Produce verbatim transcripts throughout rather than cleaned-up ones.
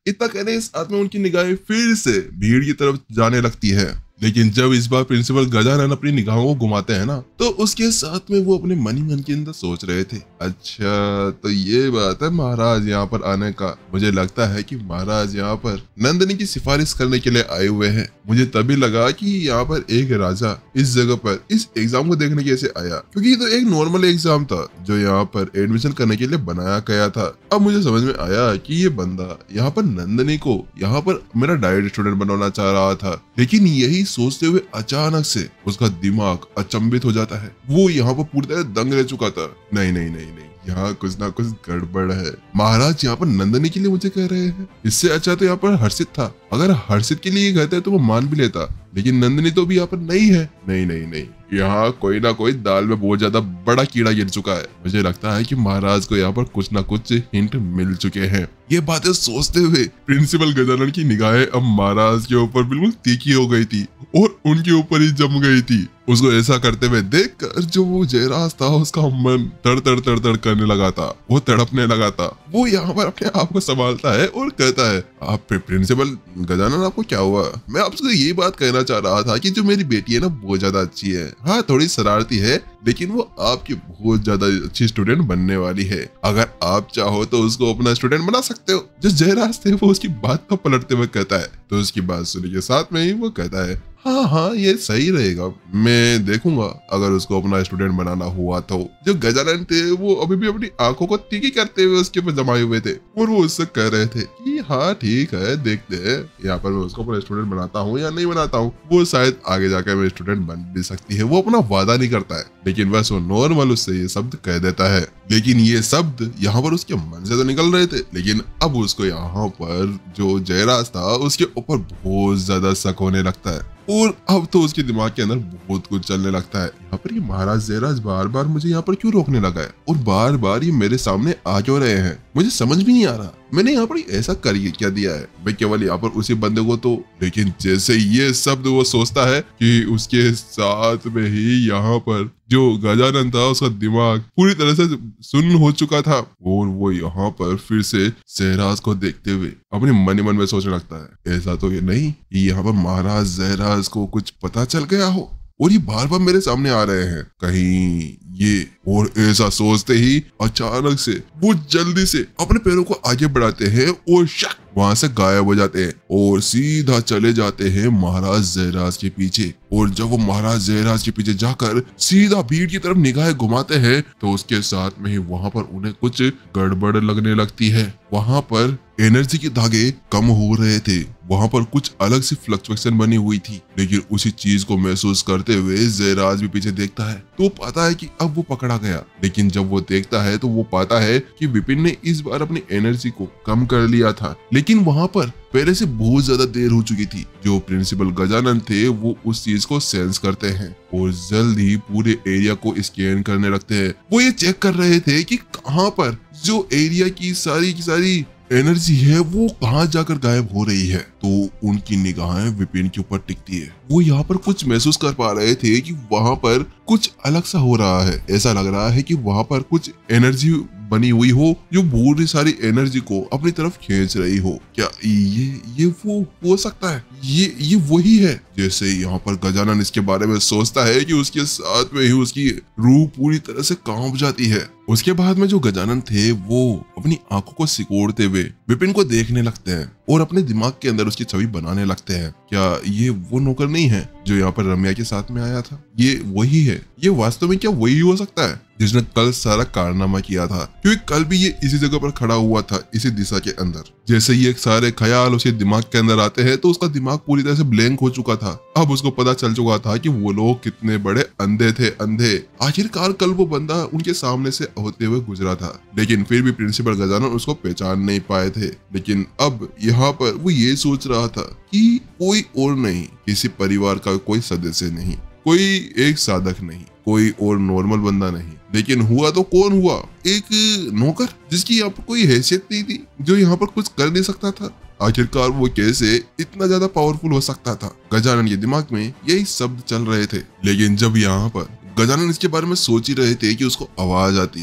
इतना कहने के साथ में उनकी निगाहें फिर से भीड़ की तरफ जाने लगती है। लेकिन जब इस बार प्रिंसिपल गजानन अपनी निगाहों को घुमाते हैं ना, तो उसके साथ में वो अपने मन ही मन के अंदर सोच रहे थे, अच्छा तो ये बात है महाराज यहाँ पर आने का। मुझे लगता है कि महाराज यहाँ पर नंदिनी की सिफारिश करने के लिए आए हुए हैं। मुझे तभी लगा कि यहाँ पर एक राजा इस जगह पर इस एग्जाम को देखने कैसे आया, क्योंकि ये तो एक नॉर्मल एग्जाम था जो यहाँ पर एडमिशन करने के लिए बनाया गया था। अब मुझे समझ में आया कि ये बंदा यहाँ पर नंदिनी को यहाँ पर मेरा डायरेक्ट स्टूडेंट बनाना चाह रहा था। लेकिन यही सोचते हुए अचानक से उसका दिमाग अचंभित हो जाता है। वो यहाँ पर पूरी तरह दंग रह चुका था। नहीं नहीं नहीं नहीं, यहाँ कुछ ना कुछ गड़बड़ है। महाराज यहाँ पर नंदिनी के लिए मुझे कह रहे हैं, इससे अच्छा तो यहाँ पर हर्षित था। अगर हर्षित के लिए कहते तो वो मान भी लेता, लेकिन नंदिनी तो भी यहाँ पर नहीं है। नहीं नहीं नहीं, यहाँ कोई ना कोई दाल में बहुत ज्यादा बड़ा कीड़ा गिर चुका है। मुझे लगता है कि महाराज को यहाँ पर कुछ ना कुछ हिंट मिल चुके हैं। ये बातें सोचते हुए प्रिंसिपल गजानन की निगाहें अब महाराज के ऊपर बिल्कुल तीखी हो गई थी और उनके ऊपर ही जम गई थी। उसको ऐसा करते हुए देखकर जो वो जयराज था, उसका मन तड़ तड़ तड़ तड़ करने लगा था, वो तड़पने लगा था। वो यहाँ पर अपने आप को संभालता है और कहता है, आप प्रिंसिपल गजानन आपको क्या हुआ? मैं आपसे ये बात कहना चाह रहा था कि जो मेरी बेटी है ना बहुत ज्यादा अच्छी है। हाँ थोड़ी शरारती है, लेकिन वो आपकी बहुत ज्यादा अच्छी स्टूडेंट बनने वाली है। अगर आप चाहो तो उसको अपना स्टूडेंट बना सकते हो। जो जयराज थे वो उसकी बात को पलटते हुए कहता है, तो उसकी बात सुनने के साथ में ही वो कहता है, हाँ हाँ ये सही रहेगा, मैं देखूंगा अगर उसको अपना स्टूडेंट बनाना हुआ तो। जो गजानन थे वो अभी भी अपनी आंखों को तीखी करते हुए उसके ऊपर जमाए हुए थे और वो उससे कह रहे थे कि हाँ ठीक है, देखते हैं यहाँ पर मैं उसको अपना स्टूडेंट बनाता हूँ या नहीं बनाता हूँ। वो शायद आगे जाकर मेरे स्टूडेंट बन भी सकती है। वो अपना वादा नहीं करता है, लेकिन बस वो नॉर्मल उससे ये शब्द कह देता है। लेकिन ये शब्द यहाँ पर उसके मन से तो निकल रहे थे, लेकिन अब उसको यहाँ पर जो जयराज था उसके ऊपर बहुत ज्यादा शक होने लगता है और अब तो उसके दिमाग के अंदर बहुत कुछ चलने लगता है। यहाँ पर ये महाराज जयराज बार बार मुझे यहाँ पर क्यों रोकने लगा है और बार बार ये मेरे सामने आ क्यों रहे हैं, मुझे समझ भी नहीं आ रहा। मैंने यहाँ पर ऐसा कर क्या दिया है, मैं केवल यहाँ पर उसी बंदे को तो। लेकिन जैसे ये शब्द वो सोचता है कि उसके साथ में ही यहाँ पर जो गजानन था उसका दिमाग पूरी तरह से सुन्न हो चुका था और वो यहाँ पर फिर से जयराज को देखते हुए अपने मन ही मन में सोचने लगता है, ऐसा तो ये नहीं कि यहाँ पर महाराज जयराज को कुछ पता चल गया हो और ये बार बार मेरे सामने आ रहे हैं कहीं ये। और ऐसा सोचते ही अचानक से वो जल्दी से अपने पैरों को आगे बढ़ाते हैं और शक वहां से गायब हो जाते हैं और सीधा चले जाते हैं महाराज जयराज के पीछे। और जब वो महाराज जयराज के पीछे जाकर सीधा भीड़ की तरफ निगाहें घुमाते हैं तो उसके साथ में ही वहां पर उन्हें कुछ गड़बड़ लगने लगती है। वहां पर एनर्जी के धागे कम हो रहे थे, वहां पर कुछ अलग सी फ्लक्चुएशन बनी हुई थी। लेकिन उसी चीज को महसूस करते हुए जयराज भी पीछे देखता है तो पता है कि अब वो पकड़ा गया। लेकिन जब वो देखता है तो वो पाता है कि विपिन ने इस बार अपनी एनर्जी को कम कर लिया था, लेकिन वहां पर पहले से बहुत ज्यादा देर हो चुकी थी। जो प्रिंसिपल गजानन थे वो उस चीज को सेंस करते हैं और जल्द ही पूरे एरिया को स्कैन करने लगते हैं। वो ये चेक कर रहे थे कि कहां पर जो एरिया की सारी की सारी एनर्जी है वो कहाँ जाकर गायब हो रही है। तो उनकी निगाहें विपिन के ऊपर टिकती है। वो यहाँ पर कुछ महसूस कर पा रहे थे कि वहां पर कुछ अलग सा हो रहा है। ऐसा लग रहा है कि वहां पर कुछ एनर्जी बनी हुई हो जो पूरी सारी एनर्जी को अपनी तरफ खींच रही हो। क्या ये ये वो हो सकता है? ये ये वही है। जैसे यहाँ पर गजानन इसके बारे में सोचता है कि उसके साथ में ही उसकी रूह पूरी तरह से कांप जाती है। उसके बाद में जो गजानन थे वो अपनी आंखों को सिकोड़ते हुए विपिन को देखने लगते हैं और अपने दिमाग के अंदर उसकी छवि बनाने लगते हैं। क्या ये वो नौकर नहीं है जो यहाँ पर रम्या के साथ में आया था? ये वही है। ये वास्तव में क्या वही हो सकता है जिसने कल सारा कारनामा किया था? क्योंकि कल भी ये इसी जगह पर खड़ा हुआ था, इसी दिशा के अंदर। जैसे ये सारे ख्याल उसके दिमाग के अंदर आते हैं तो उसका दिमाग पूरी तरह से ब्लैंक हो चुका था। अब उसको पता चल चुका था कि वो लोग कितने बड़े अंधे थे, अंधे। आखिरकार कल वो बंदा उनके सामने से होते हुए गुजरा था, लेकिन फिर भी प्रिंसिपल गजानन उसको पहचान नहीं पाए थे। लेकिन अब यहाँ पर वो ये सोच रहा था कि कोई और नहीं, किसी परिवार का कोई सदस्य नहीं, कोई एक साधक नहीं, कोई और नॉर्मल बंदा नहीं, लेकिन हुआ तो कौन हुआ? एक नौकर जिसकी यहाँ पर कोई हैसियत नहीं थी, जो यहाँ पर कुछ कर नहीं सकता था। आखिरकार वो कैसे इतना ज्यादा पावरफुल हो सकता था? गजानन के दिमाग में यही शब्द चल रहे थे। लेकिन जब यहाँ पर गजानन इसके बारे में सोच ही रहे थे कि उसको आवाज आती है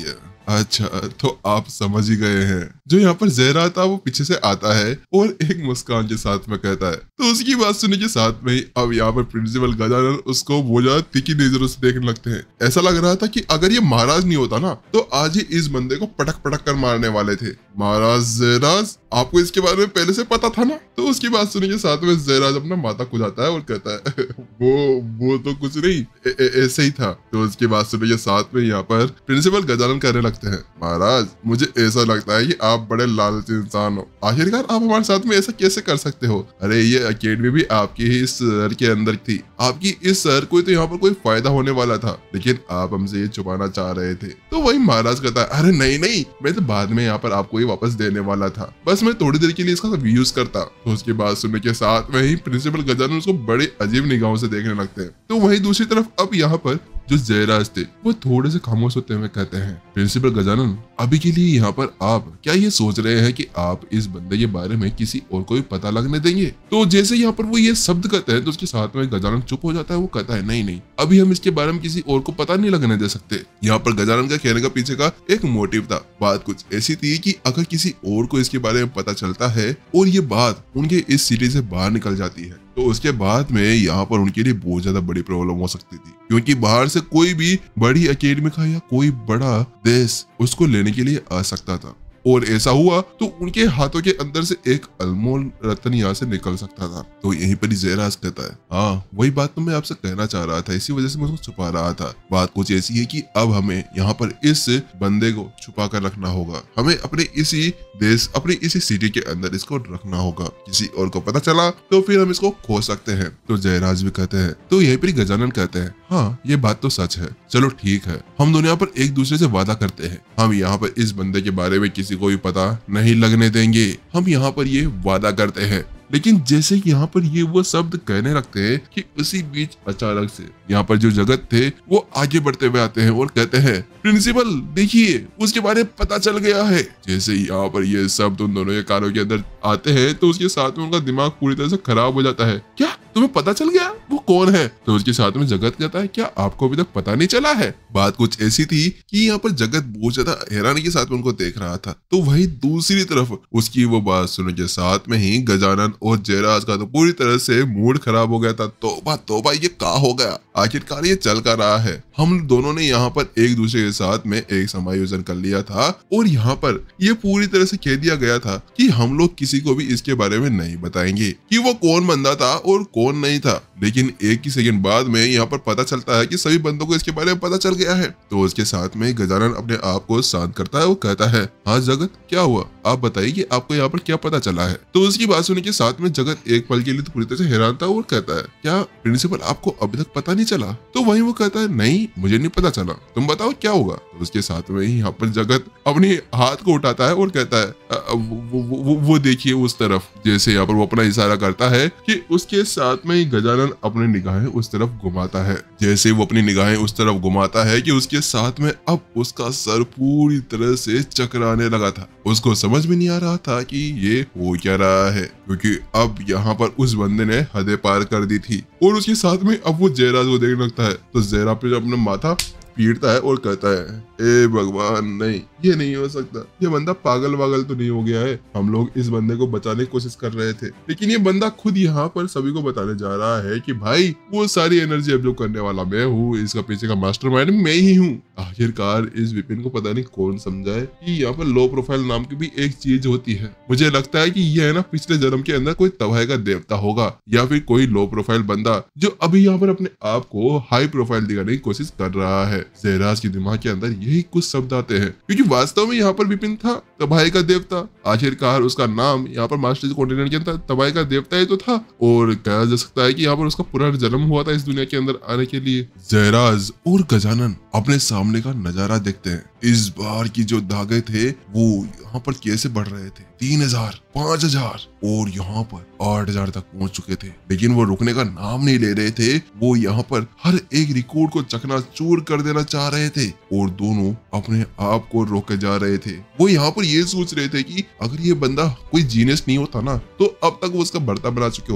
अच्छा, तो आप समझ ही गए हैं। जो यहाँ पर जहरा था वो पीछे से आता है और एक मुस्कान के साथ में कहता है। तो उसकी बात सुनने के साथ में ही अब यहाँ पर प्रिंसिपल गजानन उसको वो ज्यादा तिखी नजरों से देखने लगते हैं। ऐसा लग रहा था कि अगर ये महाराज नहीं होता ना तो आज ही इस बंदे को पटक पटक कर मारने वाले थे। महाराज जयराज, आपको इसके बारे में पहले से पता था ना? तो उसकी बात सुनने के साथ में जयराज अपना माथा खुजाता है और कहता है वो वो तो कुछ नहीं, ऐसे ही था। तो उसकी बात सुनने के साथ में यहाँ पर प्रिंसिपल गजानन कहने लगते हैं, महाराज मुझे ऐसा लगता है कि आप बड़े लालची इंसान हो। आखिरकार आप हमारे साथ में ऐसा कैसे कर सकते हो? अरे ये अकेडमी भी आपकी ही इस शहर के अंदर थी, आपकी इस शहर को तो यहाँ पर कोई फायदा होने वाला था, लेकिन आप हमसे ये छुपाना चाह रहे थे। तो वही महाराज कहता है, अरे नहीं नहीं, मैं तो बाद में यहाँ पर आपको ये वापस देने वाला था, बस मैं थोड़ी देर के लिए इसका यूज करता। तो उसकी बात सुनने के साथ में ही प्रिंसिपल गजानन उसको बड़े अजीब निगाहों से देखने लगते हैं। तो वही दूसरी तरफ अब यहाँ पर जो जयराज थे वो थोड़े से खामोश होते हुए कहते हैं, प्रिंसिपल गजानन अभी के लिए यहाँ पर आप क्या ये सोच रहे हैं कि आप इस बंदे के बारे में किसी और को भी पता लगने देंगे? तो जैसे यहाँ पर वो ये शब्द कहते हैं तो उसके साथ में गजानन चुप हो जाता है। वो कहता है, नहीं नहीं, अभी हम इसके बारे में किसी और को पता नहीं लगने दे सकते। यहाँ पर गजानन का कहने का पीछे का एक मोटिव था। बात कुछ ऐसी थी कि अगर किसी और को इसके बारे में पता चलता है और ये बात उनके इस सिटी से बाहर निकल जाती है तो उसके बाद में यहाँ पर उनके लिए बहुत ज्यादा बड़ी प्रॉब्लम हो सकती थी, क्योंकि बाहर से कोई भी बड़ी अकेडमी का या कोई बड़ा देश उसको लेने के लिए आ सकता था। और ऐसा हुआ तो उनके हाथों के अंदर से एक अनमोल रत्न यहाँ से निकल सकता था। तो यहीं पर ही जयराज कहता है, हाँ वही बात तो मैं आपसे कहना चाह रहा था, इसी वजह से मैं उसको छुपा रहा था। बात कुछ ऐसी है कि अब हमें यहाँ पर इस बंदे को छुपा कर रखना होगा, हमें अपने इसी देश अपनी इसी सिटी के अंदर इसको रखना होगा। किसी और को पता चला तो फिर हम इसको खो सकते हैं। तो जयराज भी कहते हैं। तो यहीं पर गजानन कहते हैं, हाँ ये बात तो सच है, चलो ठीक है, हम दोनों यहाँ पर एक दूसरे से वादा करते हैं, हम यहाँ पर इस बंदे के बारे में किसी को भी पता नहीं लगने देंगे, हम यहाँ पर ये वादा करते हैं। लेकिन जैसे यहाँ पर ये वो शब्द कहने लगते हैं कि उसी बीच अचानक से यहाँ पर जो जगत थे वो आगे बढ़ते हुए आते हैं और कहते हैं, प्रिंसिपल देखिए उसके बारे में पता चल गया है। जैसे यहाँ पर ये शब्द उन दोनों के कानों के अंदर आते हैं तो उसके साथ में उनका दिमाग पूरी तरह से खराब हो जाता है। क्या तुम्हें पता चल गया? वो कौन है? तो उसके साथ में जगत कहता है, क्या आपको अभी तक पता नहीं चला है? बात कुछ ऐसी थी कि यहाँ पर जगत बहुत ज्यादा हैरानी के साथ में उनको देख रहा था। तो वही दूसरी तरफ उसकी वो बात सुनने के साथ में ही गजानन और जयराज का तो पूरी तरह से मूड खराब हो गया था। तौबा तौबा, ये क्या हो गया? आखिरकार ये चल कर रहा है। हम दोनों ने यहाँ पर एक दूसरे के साथ में एक समायोजन कर लिया था और यहाँ पर ये पूरी तरह से कह दिया गया था कि हम लोग किसी को भी इसके बारे में नहीं बताएंगे कि वो कौन बंदा था और कौन नहीं था। लेकिन एक ही सेकंड बाद में यहाँ पर पता चलता है कि सभी बंदों को इसके बारे में पता चल गया है। तो उसके साथ में गजानन अपने आप को शांत करता है। वो कहता है, हाँ जगत क्या हुआ, आप बताइए कि आपको यहाँ पर क्या पता चला है। तो उसकी बात सुनने के साथ में जगत एक पल के लिए तो पूरी तरह से हैरान था और कहता है, क्या प्रिंसिपल आपको अभी तक पता नहीं चला? तो वहीं वो कहता है, नहीं मुझे नहीं पता चला, तुम बताओ क्या होगा। तो उसके साथ में ही यहाँ पर जगत अपने हाथ को उठाता है और कहता है, वो, वो, वो, वो देखिए उस तरफ। जैसे यहाँ पर वो अपना इशारा करता है कि उसके साथ में ही गजानन अपनी निगाहें उस तरफ घुमाता है। जैसे वो अपनी निगाहें उस तरफ घुमाता है कि उसके साथ में अब उसका सर पूरी तरह से चकराने लगा था। उसको समझ में नहीं आ रहा था कि ये हो क्या रहा है, क्योंकि अब यहाँ पर उस बंदे ने हदें पार कर दी थी। और उसके साथ में अब वो जयराज को देखने लगता है। तो जयराज पे अपना माथा पीटता है और कहता है, ए भगवान नहीं, ये नहीं हो सकता, ये बंदा पागल वागल तो नहीं हो गया है। हम लोग इस बंदे को बचाने की कोशिश कर रहे थे, लेकिन ये बंदा खुद यहाँ पर सभी को बताने जा रहा है कि भाई वो सारी एनर्जी अब जो करने वाला मैं हूँ, इसका पीछे का मास्टरमाइंड मैं ही हूँ। आखिरकार इस विपिन को पता नहीं कौन समझाए कि यहाँ पर लो प्रोफाइल नाम की भी एक चीज होती है। मुझे लगता है कि यह है ना पिछले जन्म के अंदर कोई तबाही का देवता होगा या फिर कोई लो प्रोफाइल बंदा जो अभी यहाँ पर अपने आप को हाई प्रोफाइल दिखाने की कोशिश कर रहा है। जयराज के दिमाग के अंदर यही कुछ शब्द आते हैं, क्योंकि वास्तव में यहाँ पर विपिन था तबाही का देवता। आखिरकार उसका नाम यहाँ पर मास्टर कॉन्टिनेंट के अंदर तबाही का देवता ही तो था, और कहा जा सकता है कि यहाँ पर उसका पुनर्जन्म हुआ था इस दुनिया के अंदर आने के लिए। जयराज और गजानन अपने सामने का नजारा देखते हैं। इस बार की जो धागे थे वो यहाँ पर कैसे बढ़ रहे थे, तीन हजार पांच हजार और यहाँ पर आठ हजार तक पहुंच चुके थे, लेकिन वो रुकने का नाम नहीं ले रहे थे। वो यहाँ पर हर एक रिकॉर्ड को चकनाचूर कर देना चाह रहे थे और दोनों अपने आप को रोके जा रहे थे। वो यहाँ पर ये सोच रहे थे कि अगर ये बंदा कोई जीनियस नहीं होता ना तो अब तक वो उसका भर्ता बना चुके होते।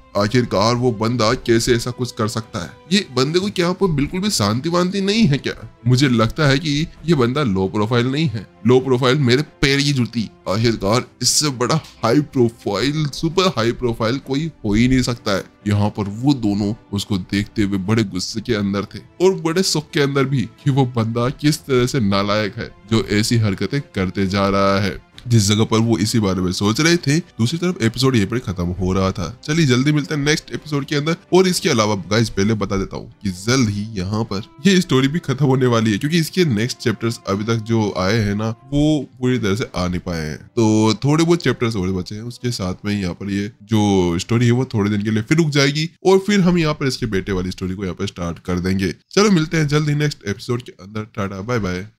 आखिरकार वो बंदा कैसे ऐसा कुछ कर सकता है? ये बंदे को क्या पर बिल्कुल भी शांति वांति नहीं है क्या? मुझे लगता है कि ये बंदा लो प्रोफाइल नहीं है। लो प्रोफाइल मेरे पैर की जूती। आखिरकार इससे बड़ा high profile, super high profile कोई हो ही नहीं सकता है। यहाँ पर वो दोनों उसको देखते हुए बड़े गुस्से के अंदर थे और बड़े शौक के अंदर भी कि वो बंदा किस तरह से नालायक है जो ऐसी हरकतें करते जा रहा है। जिस जगह पर वो इसी बारे में सोच रहे थे, दूसरी तरफ एपिसोड ये पर खत्म हो रहा था। चलिए जल्दी मिलते हैं नेक्स्ट एपिसोड के अंदर। और इसके अलावा गाइस पहले बता देता हूँ कि जल्द ही यहाँ पर ये स्टोरी भी खत्म होने वाली है, क्योंकि इसके नेक्स्ट चैप्टर्स अभी तक जो आए हैं ना वो पूरी तरह से आ नहीं पाए हैं। तो थोड़े बहुत चैप्टर्स और बचे हैं, उसके साथ में यहाँ पर ये जो स्टोरी है वो थोड़े दिन के लिए फिर रुक जाएगी और फिर हम यहाँ पर इसके बेटे वाली स्टोरी को यहाँ पर स्टार्ट कर देंगे। चलो मिलते हैं जल्द ही नेक्स्ट एपिसोड के अंदर। Tata bye bye.